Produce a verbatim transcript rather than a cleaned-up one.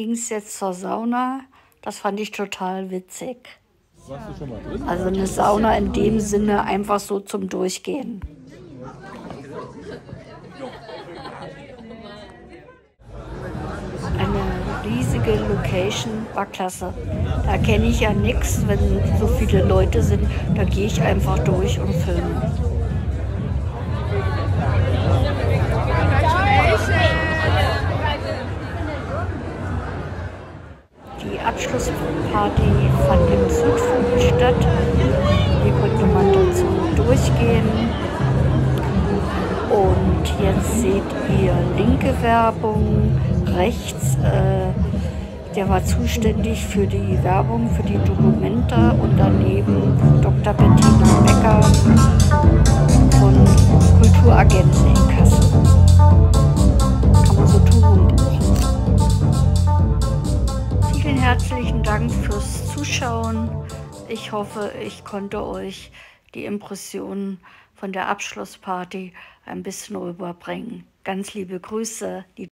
ging es jetzt zur Sauna. Das fand ich total witzig. Warst du schon mal drin? Also eine Sauna in dem Sinne einfach so zum Durchgehen. Eine riesige Location, war klasse. Da kenne ich ja nichts, wenn so viele Leute sind. Da gehe ich einfach durch und filme. Die Abschlussparty fand im Südflügel statt. Hier konnte man dazu durchgehen. Und jetzt seht ihr linke Werbung, rechts, äh, der war zuständig für die Werbung, für die Dokumenta und daneben Doktor Bettina Becker von Kulturagenten in Kassel. Kann man so Touren buchen. Vielen herzlichen Dank fürs Zuschauen. Ich hoffe, ich konnte euch die Impressionen von der Abschlussparty ein bisschen rüberbringen. Ganz liebe Grüße. Die